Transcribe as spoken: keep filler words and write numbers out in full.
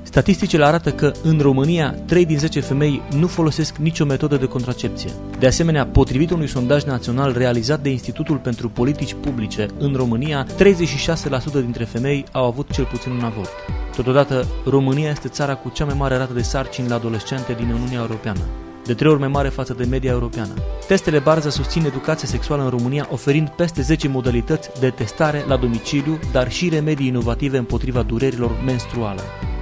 Statisticile arată că în România trei din zece femei nu folosesc nicio metodă de contracepție. De asemenea, potrivit unui sondaj național realizat de Institutul pentru Politici Publice, în România, treizeci și șase la sută dintre femei au avut cel puțin un avort. Totodată, România este țara cu cea mai mare rată de sarcini la adolescente din Uniunea Europeană, de trei ori mai mare față de media europeană. Testele Barza susțin educația sexuală în România, oferind peste zece modalități de testare la domiciliu, dar și remedii inovative împotriva durerilor menstruale.